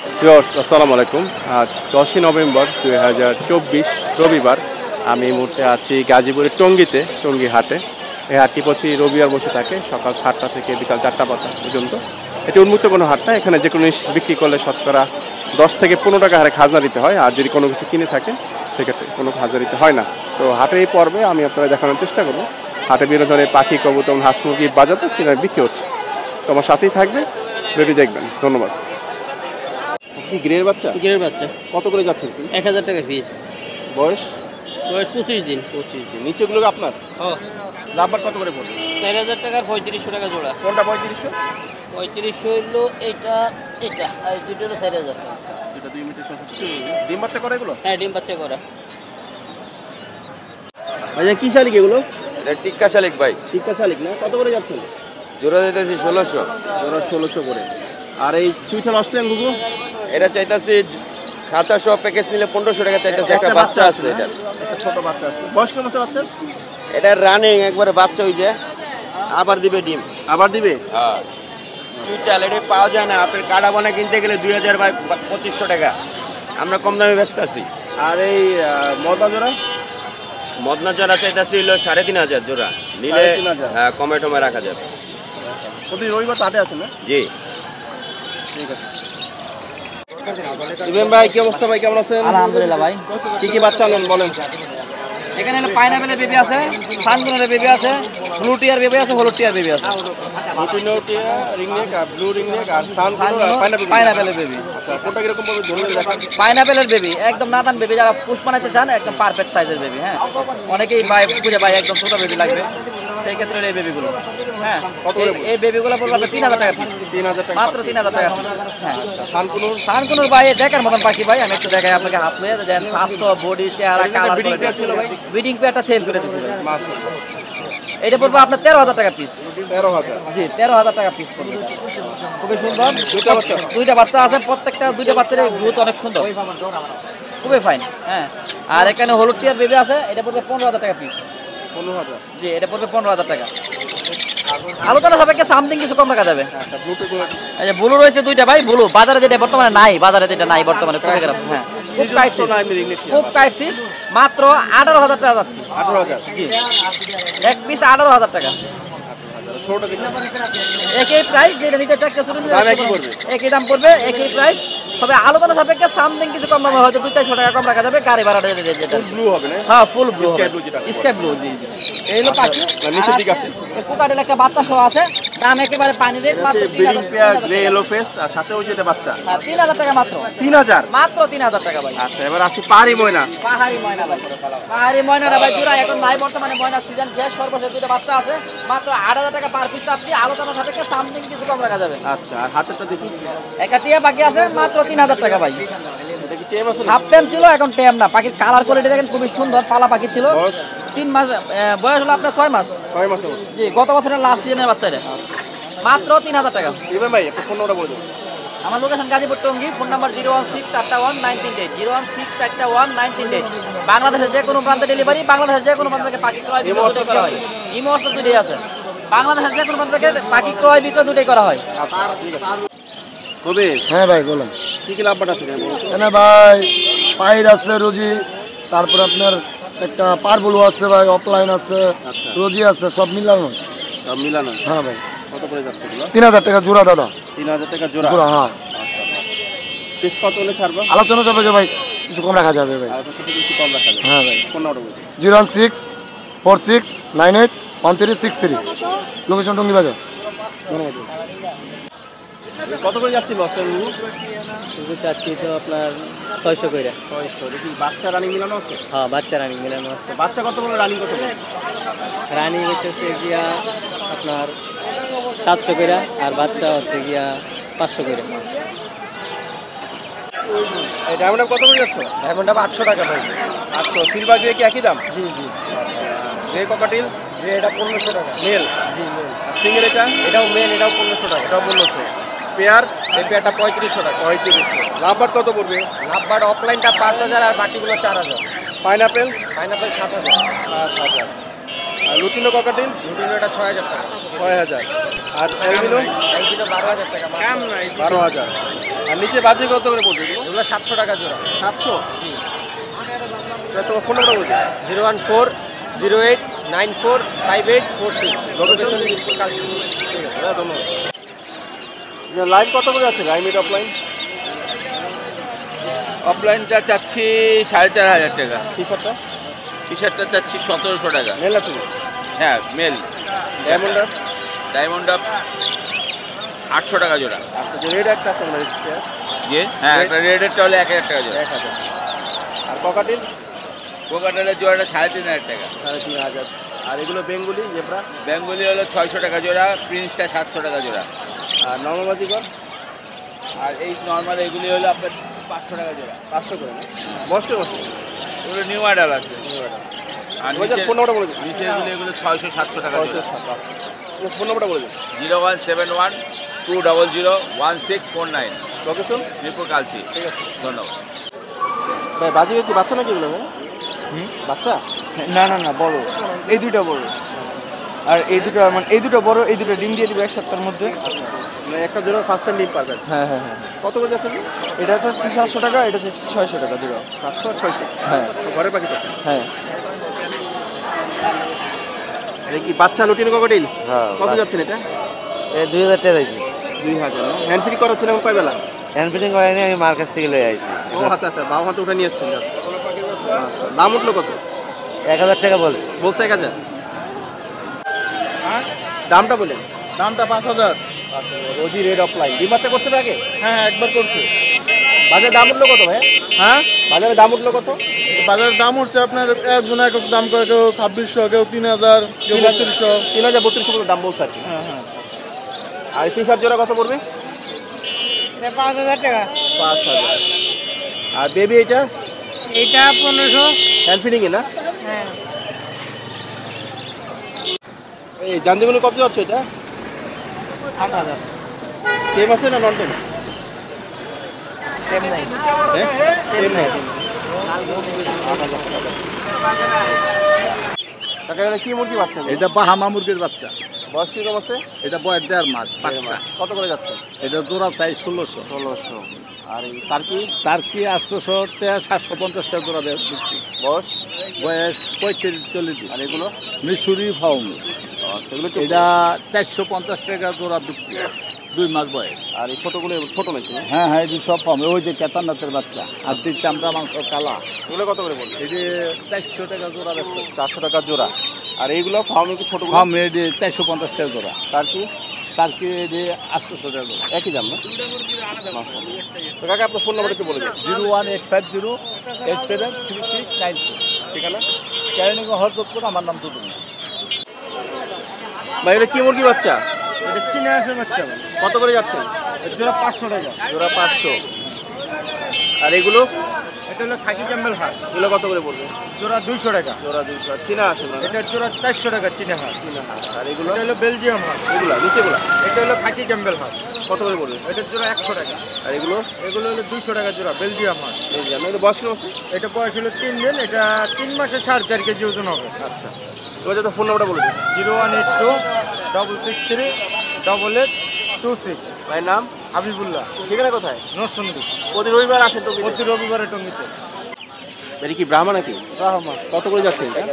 Viewers আসসালামু আলাইকুম। আজ 10ই নভেম্বর 2024 রবিবার। আমি এই মুহূর্তে আছি গাজীপুরের টঙ্গীতে, টঙ্গী হাটে। এই হাটটি প্রতি রবিবার বসে থাকে সকাল 7টা থেকে বিকাল 4টা পর্যন্ত। এটি উন্মুক্ত কোনো হাট না, এখানে যে কোনো জিনিস বিক্রি করলে শতকরা 10 থেকে 15 টাকা হারে খাজনা দিতে হয়, আর যদি কোনো কিছু কিনে থাকে সেক্ষেত্রে কোনো খাজনা দিতে হয় না। তো হাটের এই পর্বে আমি আপনারা দেখানোর চেষ্টা করবো হাটে বিভিন্ন ধরনের পাখি, কবুতর, হাঁস মুরগি বাজাতে কিনে বিক্রি হচ্ছে। তো আমার সাথেই থাকবে, ভিডিও দেখবেন। ধন্যবাদ। কি গ্রের বাচ্চা? গ্রের বাচ্চা কত করে যাচ্ছে পিস? 1000 টাকা পিস। বয়স? বয়স 25 দিন। 25 দিন। নিচেগুলো আপনার? হ্যাঁ। লাভবার কত করে পড়বে? 4000 টাকার 3500 টাকা জোড়া। কোনটা 3500? 3500 হলো এটা আর দুটো হলো 4000 টাকা। এটা 2 মিটার 70। ডিম বাচ্চা করে এগুলো? হ্যাঁ, ডিম বাচ্চা করা। ভাইয়া কি শালিক এগুলো? এটা টিক্কা শালিক ভাই। টিক্কা শালিক না? কত করে যাচ্ছে? জোড়া দিতেছি 1600। জোড়া 1600 করে। আর এই চুইঠাল অস্ট্রেলিয়ান গুগু? এটা চাইতাছি খাঁচা সহ প্যাকেজ নিলে 1500 টাকা চাইতাছি। একটা বাচ্চা আছে, এটা একটা ছোট বাচ্চা আছে। বয়স কেমন আছে বাচ্চা? এটা রানিং একবারে বাচ্চা হই যায়, আবার দিবে ডিম। আবার দিবে? হ্যাঁ। চুইটাল এটা পাওয়া যায় না, আপনার কাটা বানা কিনতে গেলে 2000 বাই 2500 টাকা। আমরা কম দামে ব্যস্ত আছি। আর এই মদনা জোড়া? মদনা জোড়া চাইতাছি হলো 3500 জোড়া নিলে। 3500? হ্যাঁ, কমে টমে রাখা যাবে। প্রতি রবিবার তো হাটে আছে না? জি ঠিক আছে। ইব্রাহিম ভাই, কি অবস্থা ভাই, কেমন আছেন? আলহামদুলিল্লাহ ভাই। কি কি বাচ্চা আনেন বলেন? এখানে হলো পাইনাপেলের বেবি আছে, সানগুনের বেবি আছে, ব্লু টিয়ার বেবি আছে, হলুদ টিয়ার বেবি আছে। লুটিনো টিয়া, রিংনেক আর ব্লু রিংনেক আর পাইনাপেলের বেবি। আচ্ছা, কোনটা কিরকম পড়বে ধরে দেখান। পাইনাপেলের বেবি একদম নাদান বেবি, যারা পুষ বানাইতে চান একদম পারফেক্ট সাইজের বেবি। হ্যাঁ, অনেকেই ভাই খুঁজে পায় একদম ছোট বেবি লাগবে, সেই ক্ষেত্রে এই বেবিগুলো। হ্যাঁ, এই বেবিগুলো পড়বে আপনার 3000 টাকা পিস। 3000 টাকা মাত্র 3000 টাকা পিস। হ্যাঁ, সানকুনুর? সানকুনুর ভাই দেখার মতন পাখি ভাই, আমি একটু দেখাই আপনাকে হাত লয়ে দেন। স্বাস্থ্য, বডি, চেহারা, কালার, ব্রিডিং পেয়ার ছিল ভাই? ব্রিডিং পেয়ারটা সেল করে দিয়েছিল। মাশাআল্লাহ। এটা পড়বে আপনার 13000 টাকা পিস। 13000? জি, 13000 টাকা পিস পড়বে। খুবই সুন্দর। দুইটা বাচ্চা আছে, প্রত্যেকটা দুইটা বাচ্চার গ্রোথ অনেক সুন্দর, খুবই ফাইন। হ্যাঁ, আর এখানে হলুদ টিয়ার বেবি আছে, এটা পড়বে 15000 টাকা পিস। 15000? জি, এটা পড়বে 15000 টাকা। আলোচনা সাপেক্ষে সামথিং কিছু কম রাখা যাবে। আচ্ছা, ব্লুটুথ? এই যে ব্লু রয়েছে দুইটা ভাই, ব্লু বাজারে যেটা বর্তমানে নাই, বাজারে যেটা নাই বর্তমানে খুবই খারাপ। হ্যাঁ, খুব ক্রাইসিস। মাত্র 18000 টাকা যাচ্ছে। 18000? জি, এক পিস 18000 টাকা। ছোট দেখি। একই প্রাইস, যেটা নিতে চাচ্ছে দাম একই পড়বে? একই দাম পড়বে, একই প্রাইস। তবে আলোচনা সাপেক্ষে সামথিং কিছু কম দামে হয়তো 200-400 টাকা কম রাখা যাবে। গাড়ি ভাড়াটা যেটা ব্লু হবে না? হ্যাঁ, ফুল ব্লু, স্কাই ব্লু যেটা। Sky blue. জি জি, এই হলো পাখি। নিচে ঠিক আছে। কোকাটেল একটা বাচ্চা সহ আছে, দাম একেবারে পানি রেট। মাত্র breeding pair grey yellow face, আর সাথে ওই যেটা বাচ্চা। 3000 টাকা মাত্র। 3000? মাত্র 3000 টাকা ভাই। আচ্ছা, এবার আসি পাহাড়ি ময়না। পাহাড়ি ময়না ভাই, পাহাড়ি ময়নাটা ভাই জোড়া এখন নাই বর্তমানে, ময়নার সিজন শেষ। সর্বশেষ দুটো বাচ্চা আছে, মাত্র 8000 টাকা পার পিস চাচ্ছি। আলোচনা সাপেক্ষে সামথিং কিছু কম রাখা যাবে। আচ্ছা, আর হাতেরটা দেখি। একটা টিয়া বাকি আছে, মাত্র 3000 টাকা ভাই। এটা কি টেম আছে? হাফ টেম ছিল, এখন টেম না। পাখির কালার কোয়ালিটি দেখেন খুবই সুন্দর, পালা পাখি ছিল। 3 মাস বয়স হলো আপনার 6 মাস। 6 মাসের মতো? জি, গত বছরের লাস্ট সিজনের বাচ্চা এটা। মাত্র 3000 টাকা। ইব্রাহিম ভাই, একটা ফোন নাম্বার বলে দেন। আমার location Gazipur Tongi, phone number 016419338 016419338। বাংলাদেশের যে কোনো প্রান্তে ডেলিভারি, বাংলাদেশের যে কোনো প্রান্ত থেকে পাখি ক্রয় বিক্রয় করা হয়। ইমো হোয়াটসঅ্যাপ দুটোই আছে। বাংলাদেশের যে কোনো প্রান্ত থেকে পাখি ক্রয় বিক্রয় দুটোই করা হয়। আচ্ছা, ঠিক আছে। কবে? হ্যাঁ ভাই বলুন। কি কি লাভবাট আছে? এখানে ভাই পাইর আছে, রোজি, তারপর আপনার একটা পারবুলু আছে ভাই, অফলাইন আছে, রোজি আছে, সব মিলানো। সব মিলানো? হ্যাঁ ভাই। কত করে যাচ্ছে এগুলো? 3000 টাকা জোড়া দাদা। 3000 টাকা জোড়া? জোড়া, হ্যাঁ। ফিক্স কত হলে ছাড়বো? আলোচনা সাপেক্ষে ভাই কিছু কম রাখা যাবে ভাই। আর কিছু কম রাখা যাবে? হ্যাঁ ভাই। ফোন নাম্বার বলুন। 01646981363। লোকেশন টঙ্গী বাজার। কত করে যাচ্ছিল অস্ট্রেলিয়া? শুধু চাচ্ছি তো আপনার 600 করে। 600? দেখি বাচ্চা রানিং মিলানো আছে? হ্যাঁ, বাচ্চা রানিং মিলানো আছে। বাচ্চা কত বলে, রানিং কত বলে? রানিং হচ্ছে গিয়া আপনার 700 করে, আর বাচ্চা হচ্ছে গিয়া 500 করে। এই ডায়মন্ড কত করে যাচ্ছ? ডায়মন্ড 800 টাকা ভাই। 800? সিলভার গ্রে কি একই দাম? জি জি। Grey cockatiel? এটা 1500 টাকা। মেল? জি মেল। আর সিঙ্গেল এটা? এটাও মেল, এটাও 1500 টাকা। এটাও 1500। পেয়ার? এই পেয়ারটা 3500 টাকা। 3500। লাভবার কত পড়বে? লাভবার অফলাইনটা 5000 আর বাকিগুলো 4000। পাইনাপেল? পাইনাপেল 7000। 7000। আর লুটিনো ককাটিল রুটিনো এটা 6000 টাকা। 6000। আর অ্যালবিনো এইটা 12000 টাকা। 12000। আর নিচে বাজে কত করে পড়বে এগুলো? এগুলো 700 টাকা জোড়া। 700। তোমার ফোন নাম্বার বলছি 01408945846। লোকেশন কালচি। ঠিক আছে, ধন্যবাদ। লাইন কত করে আছে রাইমিট অফলাইন? অফলাইনটা চাচ্ছি 4500 টাকা, টি শার্টটা টি শার্টটা চাচ্ছি 1700 টাকা। মেল আছে? হ্যাঁ মেল। ডায়মন্ডার ডায়মন্ড আপ 800 টাকা জোড়া। আচ্ছা, রেড একটা আছে আমাদের যে হ্যাঁ একটা রেডেরটা হলে 1000 টাকা জোড়া। 1000। আর ককাটিল কোকাটেলের জোড়াটা 3500 টাকা। 3500। আর এগুলো বেঙ্গুলি জেব্রা বেঙ্গলি হলো 600 টাকা জোড়া, প্রিন্সটা 700 টাকা জোড়া। আর নর্মাল বাজিকর আর এই নর্মাল এগুলি হলো আপনার 500 টাকা জোড়া। 500 করে না? বসে এগুলো নিউ অ্যাডাল আছে। আর ফোন নাম্বারটা বলে দিন। নিচে এগুলো 600-700 টাকা জোড়া। ফোন নাম্বারটা বলে দিন। 0171-200-1649। লোকেশন মিরপুর কালচি। ঠিক আছে, ধন্যবাদ। ভাই বাজিকর কি বাচ্চা নাকি এগুলো ভাই? বাচ্চা না না না বড়, এই দুইটা বড়। আর এই দুটো মানে এই দুটো বড়, এই দুটো ডিম দিয়ে দিবে 1 সপ্তাহের মধ্যে। মানে একটা জোড়া ফার্স্ট টাইম ডিম পারবেন। হ্যাঁ হ্যাঁ হ্যাঁ। কত করে যাচ্ছে? এটা তো 700 টাকা, এটা হচ্ছে 600 টাকা দুটো। 700 আর 600। হ্যাঁ ঘরের পাখি তো? হ্যাঁ। এটা কি বাচ্চা লুটিনো ককাটিল? হ্যাঁ। কত যাচ্ছেন এটা? এই 2000 টাকা দিয়েছি। 2000। হ্যান্ড ফ্রি করাচ্ছেন এবং কয় বেলা? হ্যান্ড ফিটিং করাইনি, আমি মার কাছ থেকে লয়ে আইছি। ও আচ্ছা আচ্ছা, বাবা হাতে উঠে নিয়ে এসছেন। আচ্ছা, দাম উঠলো কত? 1000 টাকা বলছি। বলছে 1000। দামটা বলেন। দামটা 5000। রোজি রেড অফলাইন ডিম বাচ্চা করছে না আগে? হ্যাঁ একবার করছে। বাজারে দাম উঠলো কত ভাই? হ্যাঁ বাজারে দাম উঠলো কত? বাজারের দাম হচ্ছে আপনার একজন এক দাম করে, কেউ 2600, কেউ 3000, কেউ 3200। 3200 দাম বলছে আর কি। হ্যাঁ হ্যাঁ। আর ফিশার জোড়া কত পড়বে? 5000 টাকা। 5000। আর বেবি এটা? এইটা 1500। হ্যান্ড ফিডিং এ না? হ্যাঁ। এই জানদিগুলো কত যাচ্ছে এটা? 8000। টেম আছে না নন টেম? টেম নাই। হ্যাঁ টেম নেই। কাকা এটা কি মুরগি বাচ্চা? এটা বাহামা মুরগির বাচ্চা। বয়স কিরকম আছে? এটা বয়স 1.5 মাস পাক্কা। কত করে যাচ্ছে? এটা জোড়া চাই 1600। 1600। আর এই টার্কি? তার কি 800 টাকা 750 টাকা জোড়া বিক্রি। বয়স? বয়স 35-40 দিন। আর এগুলো? মিশরি ফাউন্ড। সেগুলো এটা 450 টাকা জোড়া বিক্রি, 2 মাস বয়স। আর এই ছোটগুলো ছোট নাকি? হ্যাঁ হ্যাঁ, এই সব ফার্ম। ওই যে কেতারনাথের বাচ্চা আর তিন চামড়া মাংস কালা, এগুলো কত করে বলছে? এই যে 400 টাকা জোড়া বেচতে। 400 টাকা জোড়া। আর এইগুলো ফার্মে কি ছোটগুলো? ফার্ম এই যে 450 টাকা জোড়া। টার্কি? তার কি এই যে 800 টাকা জোড়া। একই দাম না? তো কাকা আপনার ফোন নাম্বারটা একটু বলে দিন। 01850873692। ঠিকানা? কেরানীগঞ্জ হরদপুর। আমার নাম দুদুল। ভাই এটা কি মুরগি বাচ্চা? এটা চীনা আসে বাচ্চা। কত করে যাচ্ছে? এটা জোড়া 500 টাকা। জোড়া 500। আর এগুলো? এটা হলো খাকি ক্যাম্বেল হাঁস। এগুলো কত করে পড়বে? জোড়া 200 টাকা। জোড়া 200। আর চীনা আছে না? এটা জোড়া 400 টাকা চীনা হাঁস। চীনা হাঁস। আর এগুলো? এটা হলো বেলজিয়াম হাঁস। এগুলা নিচেগুলা এটা হলো খাকি ক্যাম্বেল হাঁস। কত করে পড়বে? এটা জোড়া 100 টাকা। আর এগুলো? এগুলো হলো 200 টাকা জোড়া বেলজিয়াম হাঁস। এই যে এগুলো বয়স কেমন আছে? এটা বয়স হলো 3 দিন। এটা 3 মাসে 4.5 কেজি ওজন হবে। আচ্ছা, তোমার যাতে ফোন নাম্বারটা বলে দিন। 01826368826। ভাইয়ের নাম? হাবিবুল্লাহ। ঠিকানা কোথায়? নরসন্দী। প্রতি রবিবার আসেন তো? প্রতি রবিবারে টঙ্গিতে। এটা কি ব্রাহ্মা নাকি? রাহমান। কত করে যাচ্ছেন এটা?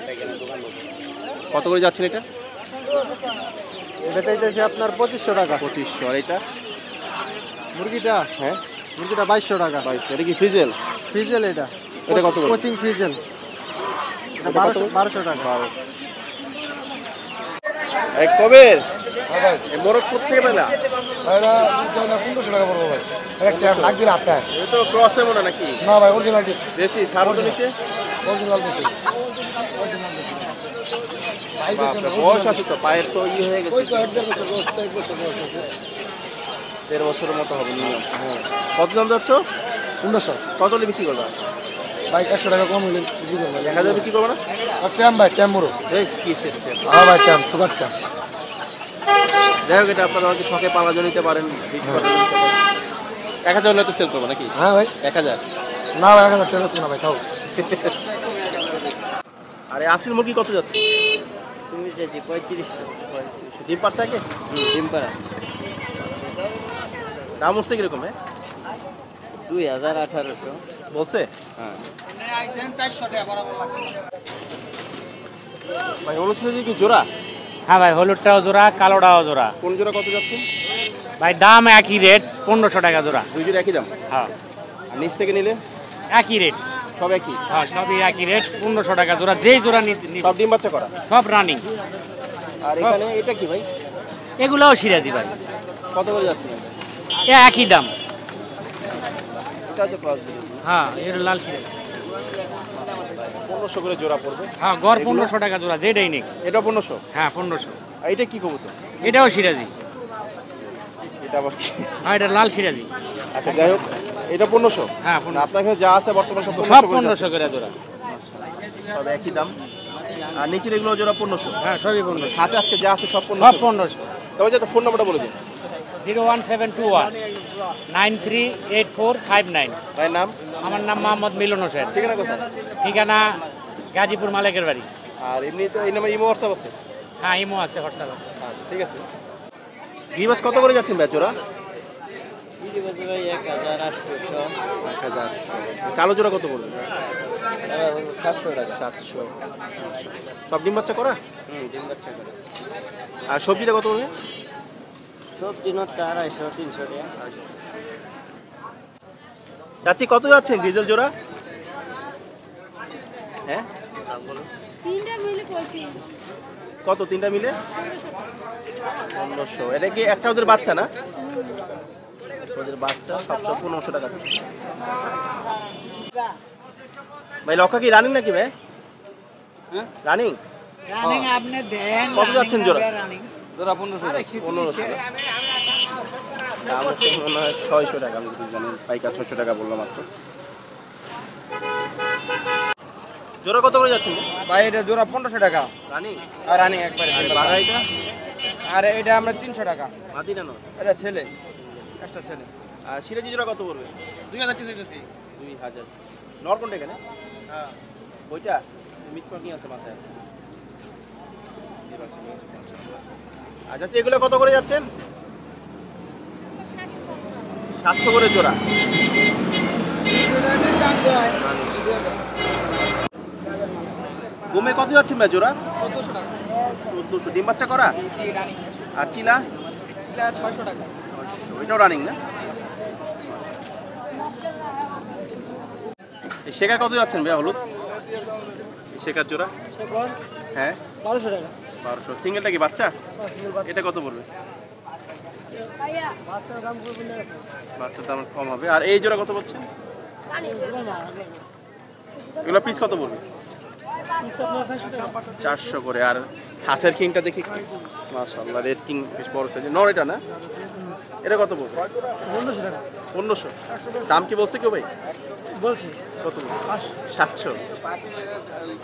কত করে যাচ্ছেন এটা? এটা চাইতেছে আপনার 2500 টাকা। 2500। আর এটা? মুরগিটা? হ্যাঁ মুরগিটা 2200 টাকা। 2200। এটা কি ফিজেল? ফিজেল এটা। এটা কত করে? কোচিং ফিজেল। এটা এটা কত? 1200 টাকা। এক কবের এই মোরগ থেকে পেলা? এটা 1500 টাকা পড়বো ভাই। একটা লাগ দিলে হাতে। এটা তো ক্রসের মনে নাকি? না ভাই অরিজিনাল ডিশ। দেশি ছাড়ো তো নিচে। অরিজিনাল ডিশ। বয়স আছে তো, পায়ের তো হয়ে গেছে। ওই তো 1.5 বছর বয়স, 1 বছর বয়স আছে। 1.5 বছরের মতো হবে নিয়ম। হ্যাঁ। কত দাম যাচ্ছ? 1500। কত হলে বিক্রি করবা? ভাই 100 টাকা কম হইলে বিক্রি করবো। 1000 বিক্রি করবো না? আর ট্যাম ভাই, ট্যাম মুরো। এই কি সেটা? হ্যাঁ ভাই ট্যাম, সুগার ট্যাম। যাই হোক, এটা আপনারা হয়তো শখে পালা নিতে পারেন, বিক্রি করতে নিতে পারেন। 1000 হলে তো সেল করবো নাকি? হ্যাঁ ভাই। 1000। না ভাই 1000 ট্যাম আছে না ভাই, থাও। আরে আসিল মুরগি কত যাচ্ছে? তুমি চাইছি 3500। ডিম পারছে আগে? ডিম পাড়া দাম উঠছে কিরকম? 2000-1800 বলছে? হ্যাঁ। ভাই হলুদ সিরাজি কি জোড়া? হ্যাঁ ভাই, হলুদটাও জোড়া, কালোটাও জোড়া। কোন জোড়া কত যাচ্ছে? ভাই দাম একই রেট, 1500 টাকা জোড়া। দুই জোড়া একই দাম? হ্যাঁ। আর নিচ থেকে নিলে? একই রেট। সব একই? হ্যাঁ, সবই একই রেট, 1500 টাকা জোড়া। যেই জোড়া সব ডিম বাচ্চা করা? সব রানিং। আর এখানে এটা কি ভাই? এগুলোও সিরাজি ভাই। কত করে যাচ্ছে? এ একই দাম। এটা হচ্ছে ক্রস। হ্যাঁ, এটা লাল সিরাজি। 1500 করে জোড়া পড়বে? হ্যাঁ, গড় 1500 টাকা জোড়া, যেটাই নিক। এটা 1500? হ্যাঁ 1500। আর এটা কি কবুতর? এটাও সিরাজি। এটা আবার কি? হ্যাঁ, এটা লাল সিরাজি। আচ্ছা যাই হোক, এটা 1500? হ্যাঁ 1500। আপনার এখানে যা আছে বর্তমানে সব সব 1500 করে 1500 করে জোড়া। সব একই দাম। আর নিচের এগুলো জোড়া 1500? হ্যাঁ, সবই 1500। সাথে আজকে যা আছে সব 1500? সব 1500। তবে যেটা ফোন নাম্বারটা বলে দিন। 01721 938459। ভাই নাম? আমার নাম মোহাম্মদ মিলন হোসেন। ঠিকানা কোথায়? ঠিকানা গাজীপুর মালিকের বাড়ি। আর এমনি তো এই নামে ইমো হোয়াটসঅ্যাপ আছে? হ্যাঁ, ইমো আছে, হোয়াটসঅ্যাপ আছে। আচ্ছা ঠিক আছে। গিবাস কত করে যাচ্ছেন ভাই জোড়া? ভাই 1800। 1000। কালো জোড়া কত পড়বে? 700 টাকা। 700। সব ডিম বাচ্চা করা? ডিম বাচ্চা করে। আর সবজিটা কত পড়বে? সবজি নটটা 250-300 টাকা। চাচি কত যাচ্ছে গ্রিজেল জোড়া? হ্যাঁ তিনটা মিলে কইছি কত? তিনটা মিলে 1500। এটা কি একটা ওদের বাচ্চা না? ওদের বাচ্চা 1500 টাকা। ভাই লক্ষা কি রানিং নাকি ভাই? হ্যাঁ রানিং? রানিং আপনি দেন। কত যাচ্ছেন জোড়া? জোড়া 1500 টাকা। 1500। দাম হচ্ছে মনে হয় 600 টাকা। আমি যদি জানি পাইকার 600 টাকা বললাম মাত্র। জোড়া কত করে যাচ্ছেন ভাই এটা জোড়া 1500 টাকা। রানিং? আর রানিং একবারে। আর বাগাইটা? আর এটা আমরা 300 টাকা। মাদিনা না? এটা ছেলে, একটা ছেলে। আর সিরাজি জোড়া কত পড়বে? 2000 টাকা দিতেছি। 2000। নর কোনটা এখানে? হ্যাঁ ওইটা মিস মার্কিং আছে মাথায়। আচ্ছা এগুলো কত করে যাচ্ছেন? 700 করে জোড়া। গোমে কত যাচ্ছে ভাই জোড়া? 1400 টাকা। 1400। ডিম বাচ্চা করা? রানিং। আর চিলা? এটা 600 টাকা। ওইটাও রানিং না? এই শেখার কত যাচ্ছেন ভাই হলুদ? শেখার জোড়া? হ্যাঁ 1200 টাকা। 1200। সিঙ্গেলটা কি বাচ্চা? এটা কত পড়বে? বাচ্চার দাম কম হবে। আর এই জোড়া কত বলছেন? এগুলো পিস কত পড়বে? 400 করে। আর হাতের কিংটা দেখি মাশাআল্লাহ, রেড কিং বেশ বড় সাইজের। নর এটা না? এটা কত পড়বে? 1500 টাকা। 1500। দাম কি বলছে কেউ ভাই? বলছি কত বলছে? 700।